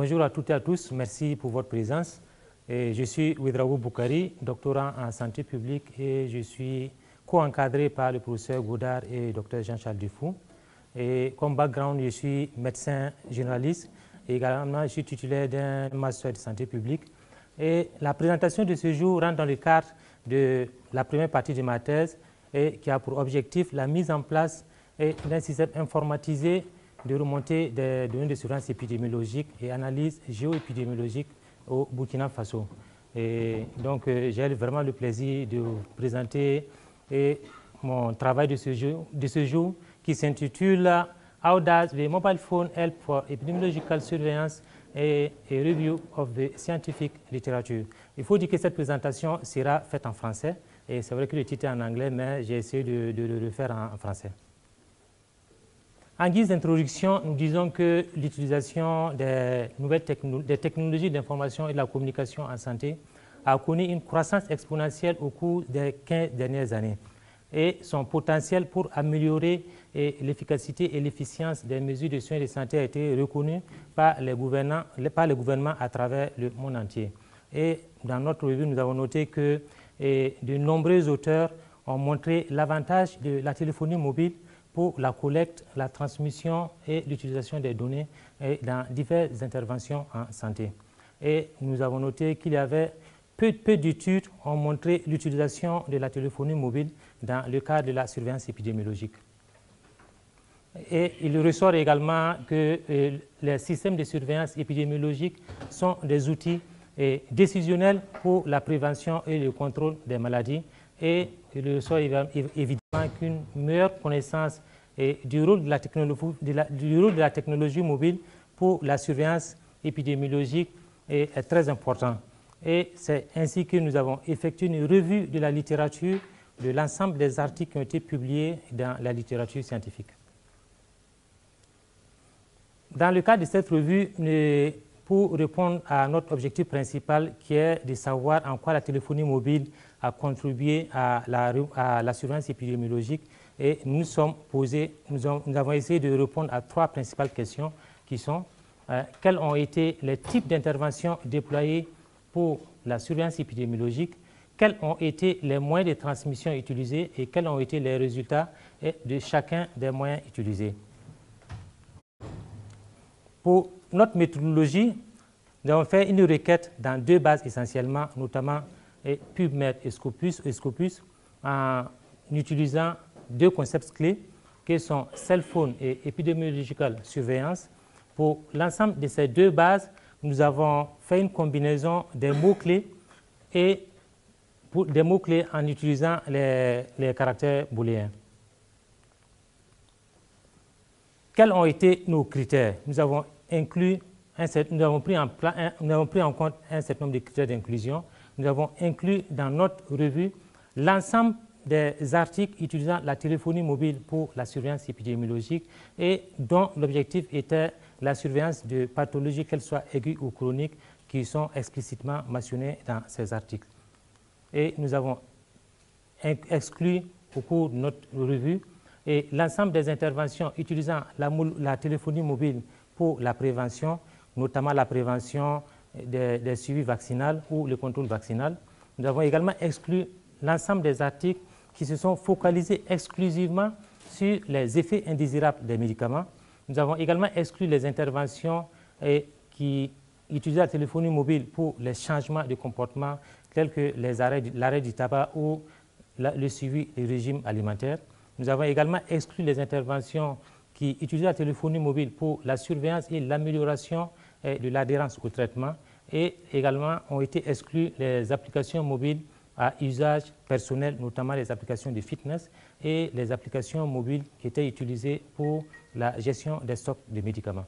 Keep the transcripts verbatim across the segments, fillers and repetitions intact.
Bonjour à toutes et à tous, merci pour votre présence. Et je suis Ouedraogo Boukari, doctorant en santé publique et je suis co-encadré par le professeur Godard et le docteur Jean-Charles Dufour. Et comme background, je suis médecin généraliste et également je suis titulaire d'un master de santé publique. Et la présentation de ce jour rentre dans le cadre de la première partie de ma thèse et qui a pour objectif la mise en place d'un système informatisé de remontée des données de surveillance épidémiologique et analyse géoépidémiologique au Burkina Faso. Et donc, euh, j'ai vraiment le plaisir de vous présenter et mon travail de ce jour, de ce jour qui s'intitule « How does the mobile phone help for epidemiological surveillance et a review of the scientific literature ». Il faut dire que cette présentation sera faite en français et c'est vrai que le titre est en anglais, mais j'ai essayé de, de, de le faire en, en français. En guise d'introduction, nous disons que l'utilisation des nouvelles techno des technologies d'information et de la communication en santé a connu une croissance exponentielle au cours des quinze dernières années. Et son potentiel pour améliorer l'efficacité et l'efficience des mesures de soins et de santé a été reconnu par les, gouvernants, par les gouvernements à travers le monde entier. Et dans notre revue, nous avons noté que et, de nombreux auteurs ont montré l'avantage de la téléphonie mobile pour la collecte, la transmission et l'utilisation des données dans diverses interventions en santé. Et nous avons noté qu'il y avait peu, peu d'études ont montré l'utilisation de la téléphonie mobile dans le cadre de la surveillance épidémiologique. Et il ressort également que euh, les systèmes de surveillance épidémiologique sont des outils euh, décisionnels pour la prévention et le contrôle des maladies. Et il ressort évidemment qu'une meilleure connaissance et du, rôle de la technologie, de la, du rôle de la technologie mobile pour la surveillance épidémiologique est, est très important. Et c'est ainsi que nous avons effectué une revue de la littérature, de l'ensemble des articles qui ont été publiés dans la littérature scientifique. Dans le cadre de cette revue, pour répondre à notre objectif principal qui est de savoir en quoi la téléphonie mobile a contribué à la, à la surveillance épidémiologique, et nous sommes posés, nous, ont, nous avons essayé de répondre à trois principales questions qui sont euh, quels ont été les types d'interventions déployés pour la surveillance épidémiologique, quels ont été les moyens de transmission utilisés et quels ont été les résultats de chacun des moyens utilisés. Pour notre méthodologie, nous avons fait une requête dans deux bases essentiellement, notamment PubMed et Scopus, et Scopus en utilisant deux concepts clés qui sont cell phone et epidemiological surveillance. Pour l'ensemble de ces deux bases, nous avons fait une combinaison des mots-clés et pour des mots-clés en utilisant les, les caractères booléens. Quels ont été nos critères? Nous avons inclus un certain, nous avons pris en, un, nous avons pris en compte un certain nombre de critères d'inclusion. Nous avons inclus dans notre revue l'ensemble des articles utilisant la téléphonie mobile pour la surveillance épidémiologique et dont l'objectif était la surveillance de pathologies, qu'elles soient aiguës ou chroniques, qui sont explicitement mentionnées dans ces articles. Et nous avons exclu au cours de notre revue et l'ensemble des interventions utilisant la, la téléphonie mobile pour la prévention, notamment la prévention des, des suivis vaccinaux ou le contrôle vaccinal. Nous avons également exclu l'ensemble des articles qui se sont focalisés exclusivement sur les effets indésirables des médicaments. Nous avons également exclu les interventions eh, qui utilisent la téléphonie mobile pour les changements de comportement tels que l'arrêt du tabac ou la, le suivi du régime alimentaire. Nous avons également exclu les interventions qui utilisent la téléphonie mobile pour la surveillance et l'amélioration eh, de l'adhérence au traitement et également ont été exclues les applications mobiles à usage personnel, notamment les applications de fitness et les applications mobiles qui étaient utilisées pour la gestion des stocks de médicaments.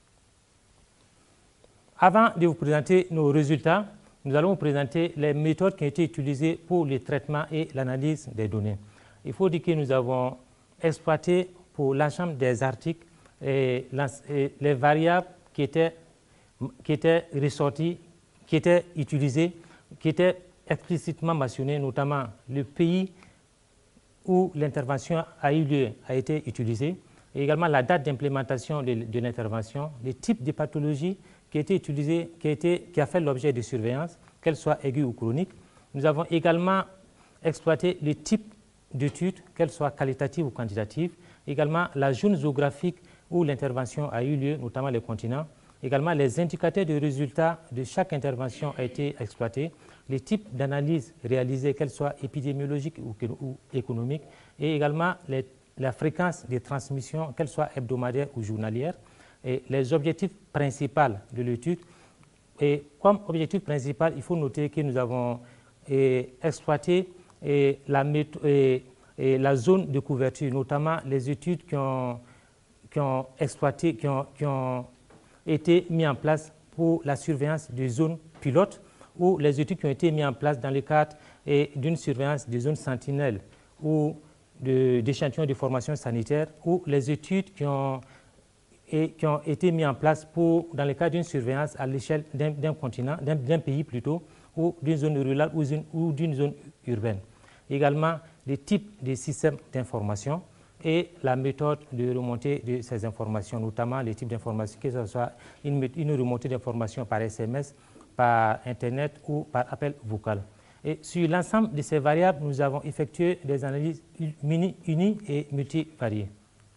Avant de vous présenter nos résultats, nous allons vous présenter les méthodes qui ont été utilisées pour le traitement et l'analyse des données. Il faut dire que nous avons exploité pour l'ensemble des articles et les variables qui étaient, qui étaient ressorties, qui étaient utilisées, qui étaient explicitement mentionné, notamment le pays où l'intervention a eu lieu a été utilisé, et également la date d'implémentation de, de l'intervention, les types de pathologies qui a été utilisée, qui a, été, qui a fait l'objet de surveillance, qu'elle soit aiguë ou chronique. Nous avons également exploité les types d'études, qu'elles soient qualitatives ou quantitatives, également la zone géographique où l'intervention a eu lieu, notamment les continents, également les indicateurs de résultats de chaque intervention a été exploité, les types d'analyses réalisées, qu'elles soient épidémiologiques ou, ou économiques, et également les, la fréquence des transmissions, qu'elles soient hebdomadaires ou journalières, et les objectifs principaux de l'étude. Et comme objectif principal, il faut noter que nous avons et, exploité et, la, et, et la zone de couverture, notamment les études qui ont, qui ont exploité, qui ont, qui ont été mises en place pour la surveillance des zones pilotes, ou les études qui ont été mises en place dans le cadre d'une surveillance des zones sentinelles ou d'échantillons de, de formation sanitaire, ou les études qui ont, et, qui ont été mises en place pour, dans le cadre d'une surveillance à l'échelle d'un continent, d'un pays plutôt, ou d'une zone rurale ou d'une zone urbaine. Également, les types de systèmes d'information et la méthode de remontée de ces informations, notamment les types d'informations, que ce soit une, une remontée d'informations par S M S, par Internet ou par appel vocal. Et sur l'ensemble de ces variables, nous avons effectué des analyses unies et multivariées.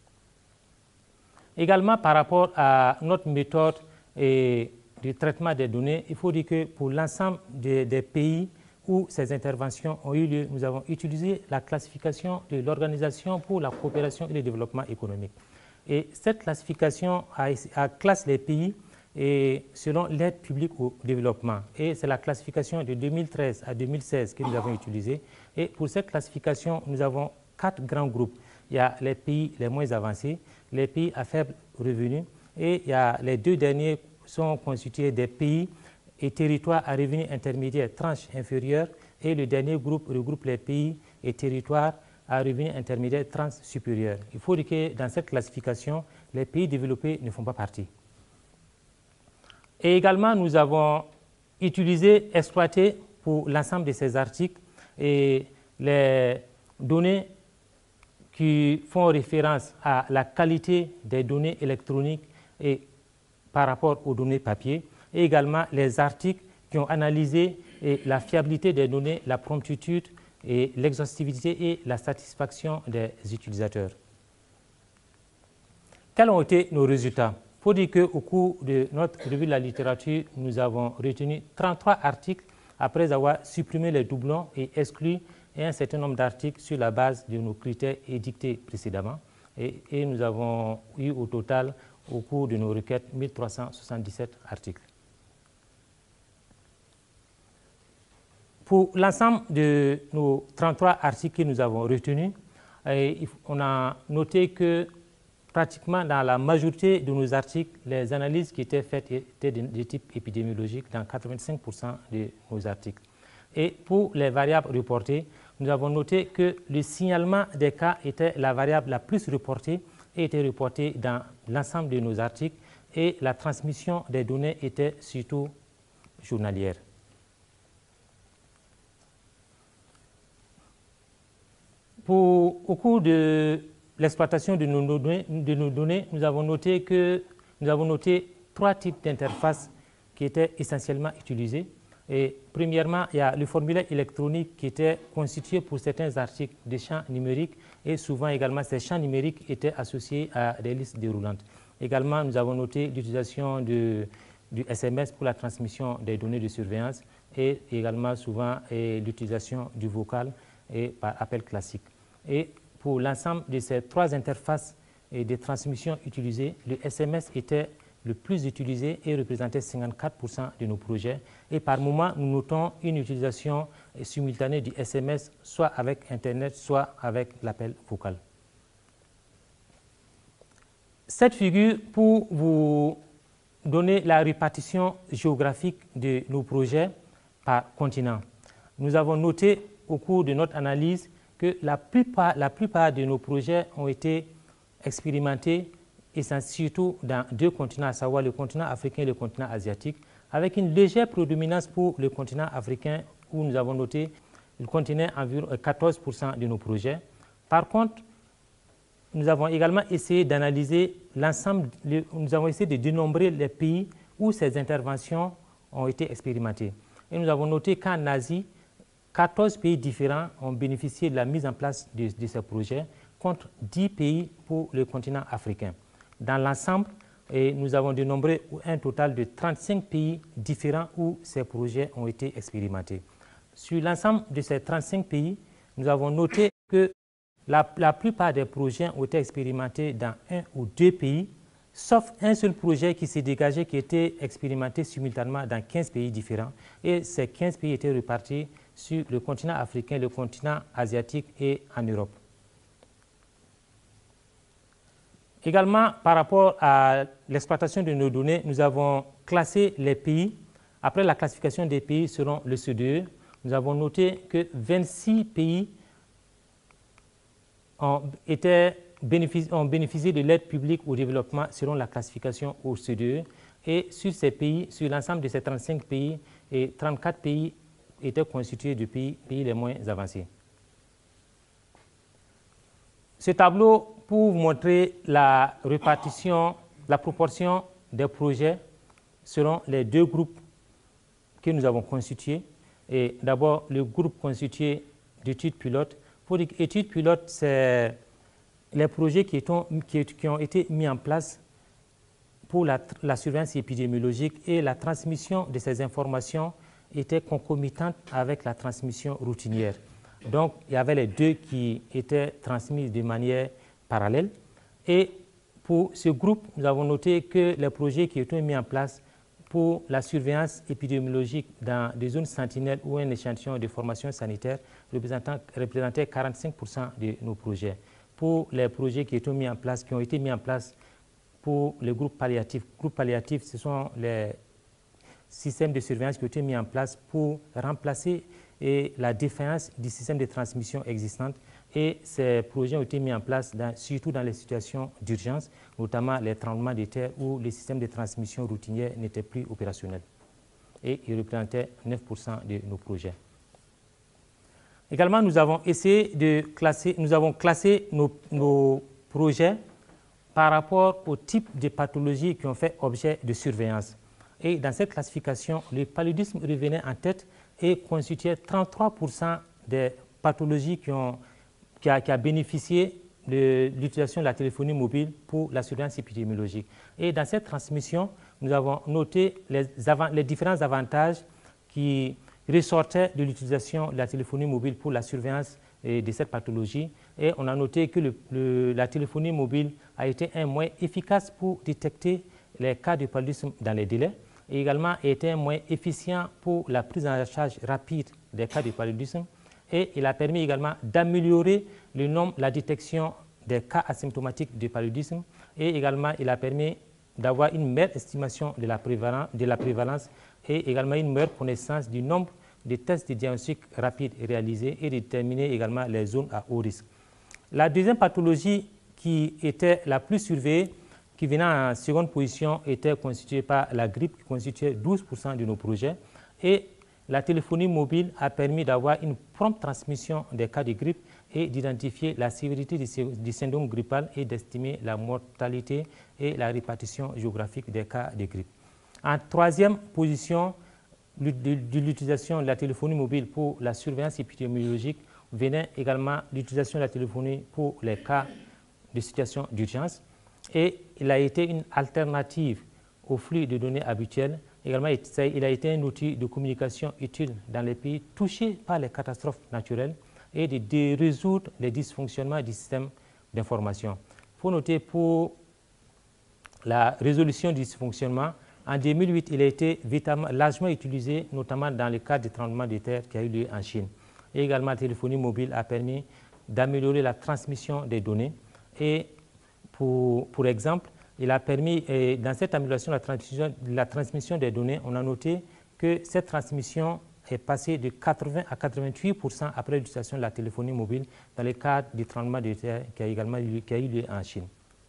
Également, par rapport à notre méthode et de traitement des données, il faut dire que pour l'ensemble des, des pays où ces interventions ont eu lieu, nous avons utilisé la classification de l'Organisation pour la coopération et le développement économique. Et cette classification a, a classe les pays et selon l'aide publique au développement. Et c'est la classification de deux mille treize à deux mille seize que nous avons utilisée. Et pour cette classification, nous avons quatre grands groupes. Il y a les pays les moins avancés, les pays à faible revenu, et il y a les deux derniers sont constitués des pays et territoires à revenus intermédiaires, tranche inférieure, et le dernier groupe regroupe les pays et territoires à revenus intermédiaires, tranche supérieure. Il faut dire que dans cette classification, les pays développés ne font pas partie. Et également, nous avons utilisé, exploité pour l'ensemble de ces articles et les données qui font référence à la qualité des données électroniques et par rapport aux données papier, et également les articles qui ont analysé et la fiabilité des données, la promptitude et l'exhaustivité et la satisfaction des utilisateurs. Quels ont été nos résultats? Il faut dire qu'au cours de notre revue de la littérature, nous avons retenu trente-trois articles après avoir supprimé les doublons et exclu un certain nombre d'articles sur la base de nos critères édictés précédemment. Et, et nous avons eu au total, au cours de nos requêtes, mille trois cent soixante-dix-sept articles. Pour l'ensemble de nos trente-trois articles que nous avons retenus, et on a noté que pratiquement dans la majorité de nos articles, les analyses qui étaient faites étaient de, de type épidémiologique dans quatre-vingt-cinq pour cent de nos articles. Et pour les variables reportées, nous avons noté que le signalement des cas était la variable la plus reportée et était reportée dans l'ensemble de nos articles, et la transmission des données était surtout journalière. Pour, au cours de l'exploitation de nos données, de nos données, nous avons noté que nous avons noté trois types d'interfaces qui étaient essentiellement utilisées. Et premièrement, il y a le formulaire électronique qui était constitué pour certains articles des champs numériques, et souvent également ces champs numériques étaient associés à des listes déroulantes. Également, nous avons noté l'utilisation du S M S pour la transmission des données de surveillance, et également souvent l'utilisation du vocal et par appel classique. Et pour l'ensemble de ces trois interfaces et de transmission utilisées, le S M S était le plus utilisé et représentait cinquante-quatre pour cent de nos projets. Et par moment, nous notons une utilisation simultanée du S M S, soit avec Internet, soit avec l'appel vocal. Cette figure, pour vous donner la répartition géographique de nos projets par continent. Nous avons noté au cours de notre analyse que la plupart, la plupart de nos projets ont été expérimentés et surtout dans deux continents, à savoir le continent africain et le continent asiatique, avec une légère prédominance pour le continent africain où nous avons noté qu'il contenait environ quatorze pour cent de nos projets. Par contre, nous avons également essayé d'analyser l'ensemble, nous avons essayé de dénombrer les pays où ces interventions ont été expérimentées. Et nous avons noté qu'en Asie, quatorze pays différents ont bénéficié de la mise en place de, de ces projets, contre dix pays pour le continent africain. Dans l'ensemble, nous avons dénombré un total de trente-cinq pays différents où ces projets ont été expérimentés. Sur l'ensemble de ces trente-cinq pays, nous avons noté que la, la plupart des projets ont été expérimentés dans un ou deux pays, sauf un seul projet qui s'est dégagé, qui était expérimenté simultanément dans quinze pays différents. Et ces quinze pays étaient répartis sur le continent africain, le continent asiatique et en Europe. Également, par rapport à l'exploitation de nos données, nous avons classé les pays. Après la classification des pays selon le C D E, nous avons noté que vingt-six pays ont, été, ont bénéficié de l'aide publique au développement selon la classification au C D E. Et sur ces pays, sur l'ensemble de ces trente-cinq pays, et trente-quatre pays étaient constitués de pays, pays les moins avancés. Ce tableau pour vous montrer la répartition, la proportion des projets selon les deux groupes que nous avons constitués. Et d'abord, le groupe constitué d'études pilotes. Pour les études pilotes, c'est les projets qui, étant, qui, qui ont été mis en place pour la, la surveillance épidémiologique, et la transmission de ces informations était concomitante avec la transmission routinière. Donc, il y avait les deux qui étaient transmis de manière parallèle. Et pour ce groupe, nous avons noté que les projets qui étaient mis en place pour la surveillance épidémiologique dans des zones sentinelles ou un échantillon de formation sanitaire représentaient quarante-cinq pour cent de nos projets. Pour les projets qui, étaient mis en place, qui ont été mis en place pour le groupe palliatif, groupe palliatif, ce sont les systèmes de surveillance qui ont été mis en place pour remplacer et la défaillance du système de transmission existante, et ces projets ont été mis en place dans, surtout dans les situations d'urgence, notamment les tremblements de terre où les systèmes de transmission routinière n'étaient plus opérationnels, et ils représentaient neuf pour cent de nos projets. Également, nous avons essayé de classer, nous avons classé nos, nos projets par rapport au type de pathologies qui ont fait objet de surveillance. Et dans cette classification, le paludisme revenait en tête et constituait trente-trois pour cent des pathologies qui ont, qui a, qui a bénéficié de l'utilisation de la téléphonie mobile pour la surveillance épidémiologique. Et dans cette transmission, nous avons noté les, les différents avantages qui ressortaient de l'utilisation de la téléphonie mobile pour la surveillance de cette pathologie. Et on a noté que le, le, la téléphonie mobile a été un moyen efficace pour détecter les cas de paludisme dans les délais, et également était un moyen efficient pour la prise en charge rapide des cas de paludisme, et il a permis également d'améliorer le nombre, la détection des cas asymptomatiques de paludisme, et également il a permis d'avoir une meilleure estimation de la prévalence, de la prévalence et également une meilleure connaissance du nombre de tests de diagnostic rapide réalisés et de déterminer également les zones à haut risque. La deuxième pathologie qui était la plus surveillée, qui venait en seconde position, était constituée par la grippe, qui constituait douze pour cent de nos projets. Et la téléphonie mobile a permis d'avoir une prompte transmission des cas de grippe et d'identifier la sévérité du syndrome grippal et d'estimer la mortalité et la répartition géographique des cas de grippe. En troisième position de l'utilisation de la téléphonie mobile pour la surveillance épidémiologique venait également l'utilisation de la téléphonie pour les cas de situation d'urgence. Et il a été une alternative au flux de données habituels. Également, il a été un outil de communication utile dans les pays touchés par les catastrophes naturelles et de, de résoudre les dysfonctionnements du système d'information. Il faut noter pour la résolution du dysfonctionnement, en deux mille huit, il a été largement utilisé, notamment dans le cadre du tremblement de terre qui a eu lieu en Chine. Et également, la téléphonie mobile a permis d'améliorer la transmission des données. Et pour, pour exemple, il a permis, et dans cette amélioration de la transmission, la transmission des données, on a noté que cette transmission est passée de quatre-vingts à quatre-vingt-huit pour cent après l'utilisation de la téléphonie mobile dans le cadre du tremblement de terre qui a également eu, qui a eu lieu en Chine.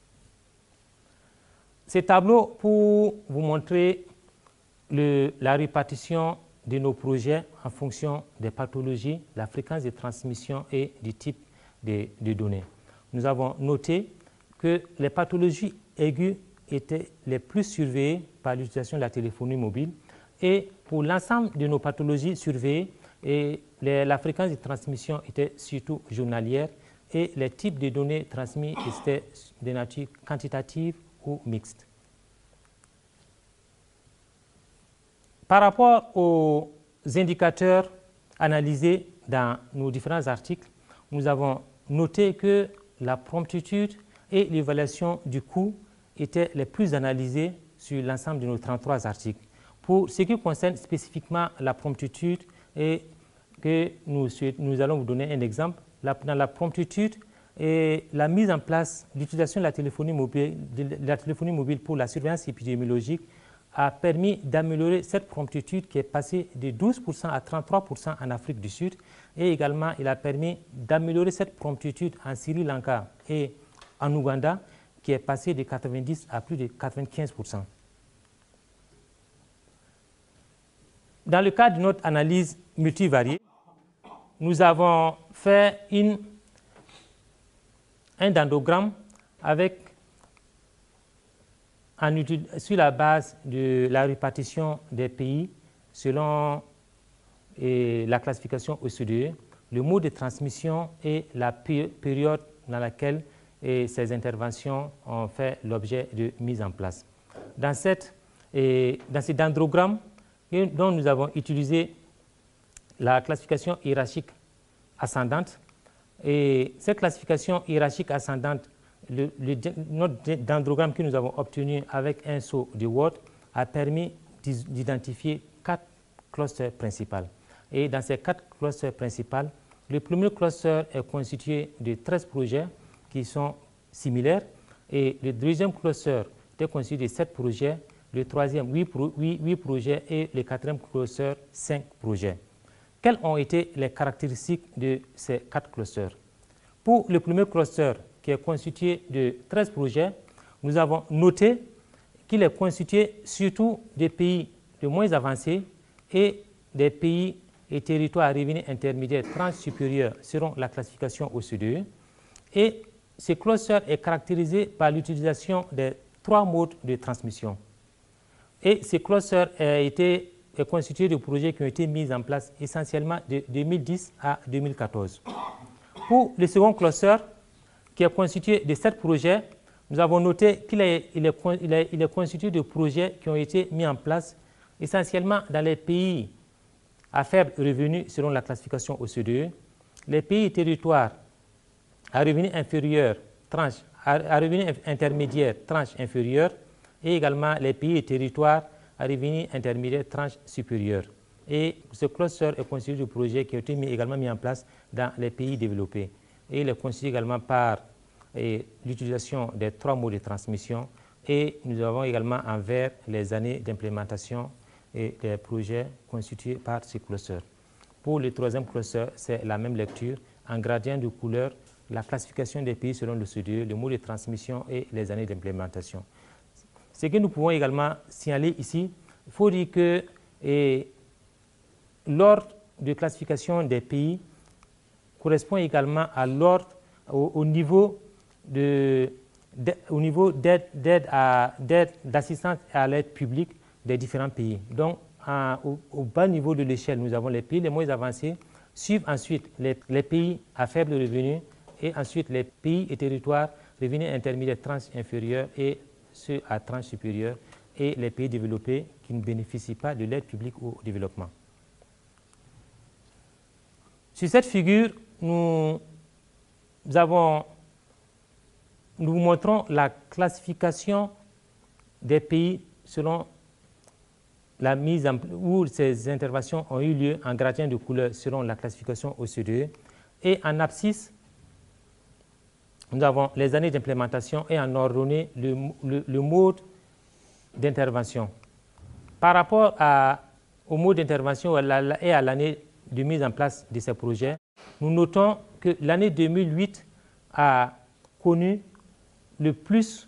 Ces tableaux pour vous montrer le, la répartition de nos projets en fonction des pathologies, la fréquence de transmission et du type de, de données. Nous avons noté que les pathologies aiguës étaient les plus surveillés par l'utilisation de la téléphonie mobile. Et pour l'ensemble de nos pathologies surveillées, et les, la fréquence de transmission était surtout journalière et les types de données transmis étaient de nature quantitative ou mixte. Par rapport aux indicateurs analysés dans nos différents articles, nous avons noté que la promptitude et l'évaluation du coût étaient les plus analysés sur l'ensemble de nos trente-trois articles. Pour ce qui concerne spécifiquement la promptitude, et que nous, nous allons vous donner un exemple, la, dans la promptitude, et la mise en place, l'utilisation de la téléphonie mobile, de la téléphonie mobile pour la surveillance épidémiologique a permis d'améliorer cette promptitude qui est passée de douze pour cent à trente-trois pour cent en Afrique du Sud, et également il a permis d'améliorer cette promptitude en Sri Lanka et en Ouganda qui est passée de quatre-vingt-dix à plus de quatre-vingt-quinze pour cent. Dans le cadre de notre analyse multivariée, nous avons fait une, un dendrogramme avec, en, sur la base de la répartition des pays selon et, la classification O C D E, le mode de transmission et la période dans laquelle et, ces interventions ont fait l'objet de mise en place. Dans, cette, et, dans ce dendrogramme, dont nous avons utilisé la classification hiérarchique ascendante. Et cette classification hiérarchique ascendante, le, le, notre dendrogramme que nous avons obtenu avec un saut de Ward a permis d'identifier quatre clusters principaux. Et dans ces quatre clusters principaux, le premier cluster est constitué de treize projets qui sont similaires et le deuxième cluster est constitué de sept projets, le troisième, huit, pro, huit, huit projets et le quatrième cluster, cinq projets. Quelles ont été les caractéristiques de ces quatre clusters? Pour le premier cluster, qui est constitué de treize projets, nous avons noté qu'il est constitué surtout des pays de moins avancés et des pays et territoires à revenus intermédiaires tranches supérieures selon la classification O C D E. Et ce cluster est caractérisé par l'utilisation des trois modes de transmission. Et ce cluster a été est constitué de projets qui ont été mis en place essentiellement de deux mille dix à deux mille quatorze. Pour le second cluster, qui est constitué de sept projets, nous avons noté qu'il est, il est, il est, il est constitué de projets qui ont été mis en place essentiellement dans les pays à faible revenu selon la classification O C D E, les pays et territoires à revenus inférieurs, tranche, à, à revenus intermédiaires, tranche inférieure, et également les pays et territoires à revenus intermédiaires, tranche supérieure. Et ce cluster est constitué de projets qui ont été mis, également mis en place dans les pays développés. Et il est constitué également par l'utilisation des trois modes de transmission. Et nous avons également en vert les années d'implémentation et des projets constitués par ce cluster. Pour le troisième cluster, c'est la même lecture, en gradient de couleur, la classification des pays selon le O C D E, le mode de transmission et les années d'implémentation. Ce que nous pouvons également signaler ici, il faut dire que l'ordre de classification des pays correspond également à l'ordre au, au niveau de, de au niveau d'aide d'assistance à l'aide publique des différents pays. Donc, à, au, au bas niveau de l'échelle, nous avons les pays les moins avancés, suivent ensuite les, les pays à faible revenu et ensuite les pays et territoires revenus intermédiaires, tranches inférieures et ceux à tranche supérieure et les pays développés qui ne bénéficient pas de l'aide publique au développement. Sur cette figure, nous, avons, nous vous montrons la classification des pays selon la mise en où ces interventions ont eu lieu en gradient de couleur selon la classification O C D E. Et en abscisse, nous avons les années d'implémentation et en ordonnée le, le, le mode d'intervention. Par rapport à, au mode d'intervention et à l'année de mise en place de ces projets, nous notons que l'année deux mille huit a connu le plus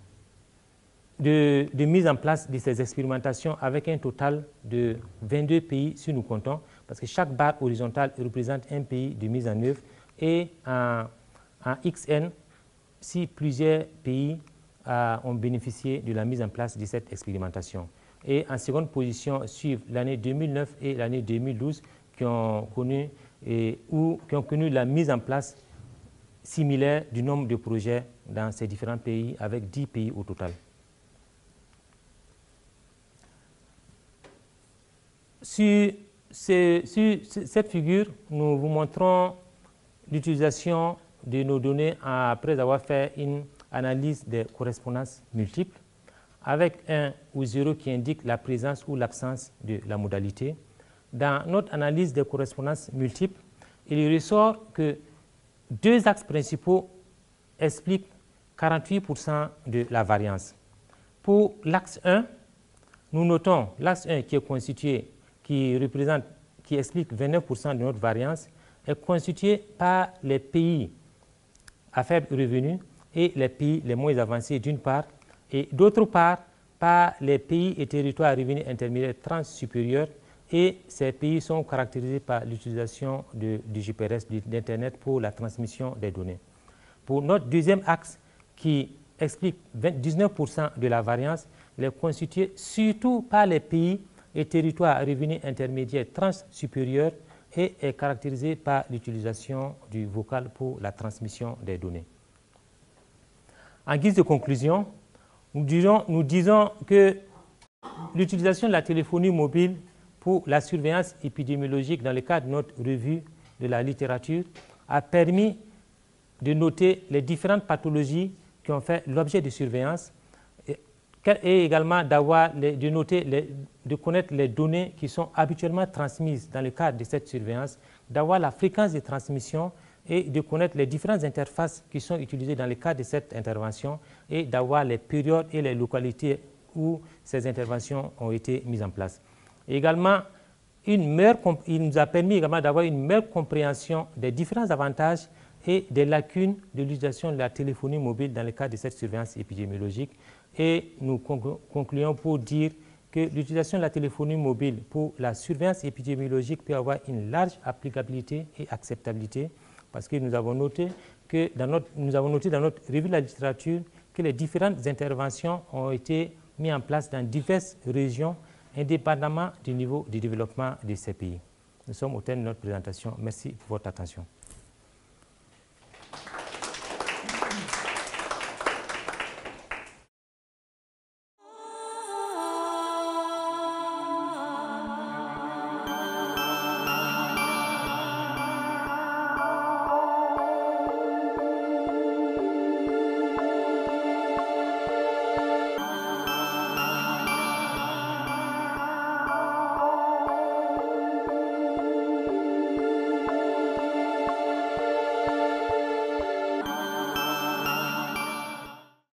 de, de mise en place de ces expérimentations avec un total de vingt-deux pays si nous comptons, parce que chaque barre horizontale représente un pays de mise en œuvre et en, en X N, si plusieurs pays a, ont bénéficié de la mise en place de cette expérimentation. Et en seconde position suivent l'année deux mille neuf et l'année deux mille douze qui ont connu, et, ou, qui ont connu la mise en place similaire du nombre de projets dans ces différents pays, avec dix pays au total. Sur, ce, sur cette figure, nous vous montrons l'utilisation de nos données après avoir fait une analyse des correspondances multiples, avec un ou zéro qui indique la présence ou l'absence de la modalité. Dans notre analyse des correspondances multiples, il ressort que deux axes principaux expliquent quarante-huit pour cent de la variance. Pour l'axe un, nous notons l'axe un qui est constitué, qui représente, qui explique vingt-neuf pour cent de notre variance, est constitué par les pays à faible revenu et les pays les moins avancés d'une part, et d'autre part par les pays et territoires à revenus intermédiaires trans supérieurs, et ces pays sont caractérisés par l'utilisation du G P R S, d'Internet, pour la transmission des données. Pour notre deuxième axe, qui explique dix-neuf pour cent de la variance, il est constitué surtout par les pays et territoires à revenus intermédiaires trans supérieurs et est caractérisé par l'utilisation du vocal pour la transmission des données. En guise de conclusion, nous disons, nous disons que l'utilisation de la téléphonie mobile pour la surveillance épidémiologique dans le cadre de notre revue de la littérature a permis de noter les différentes pathologies qui ont fait l'objet de surveillance et, et également d'avoir de noter les, de connaître les données qui sont habituellement transmises dans le cadre de cette surveillance, d'avoir la fréquence de transmission et de connaître les différentes interfaces qui sont utilisées dans le cadre de cette intervention et d'avoir les périodes et les localités où ces interventions ont été mises en place. Également, une meilleure, il nous a permis également d'avoir une meilleure compréhension des différents avantages et des lacunes de l'utilisation de la téléphonie mobile dans le cadre de cette surveillance épidémiologique. Et nous concluons pour dire que l'utilisation de la téléphonie mobile pour la surveillance épidémiologique peut avoir une large applicabilité et acceptabilité, parce que nous avons noté que dans notre, nous avons noté dans notre revue de la littérature que les différentes interventions ont été mises en place dans diverses régions, indépendamment du niveau de développement de ces pays. Nous sommes au terme de notre présentation. Merci pour votre attention.